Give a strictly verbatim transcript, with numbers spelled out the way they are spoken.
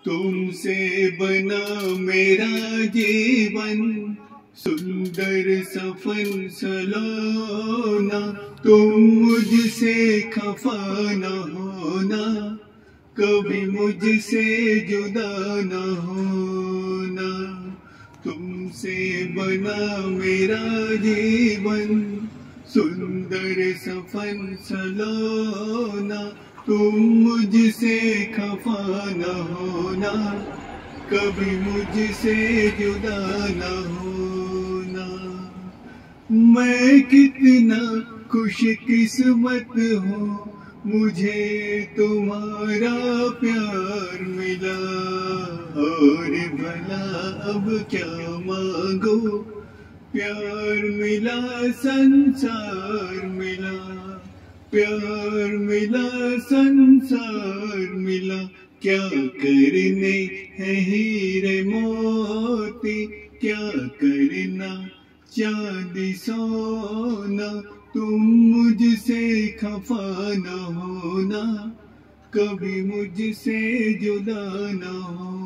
तुमसे बना मेरा जीवन, सुंदर सफल सलोना। तुम मुझसे खफा न होना, कभी मुझसे जुदा न होना। तुमसे बना मेरा जीवन, सुंदर सफल सलोना। तुम मुझसे खफा न होना, कभी मुझसे जुदा न होना। मैं कितना खुशकिस्मत हूँ, मुझे तुम्हारा प्यार मिला। और भला अब क्या मांगो, प्यार मिला संसार मिला। प्यार मिला संसार मिला, क्या करने हैं हीरे मोती, क्या करना चांदी सोना। तुम मुझसे खफा न होना, कभी मुझसे जुदा न हो।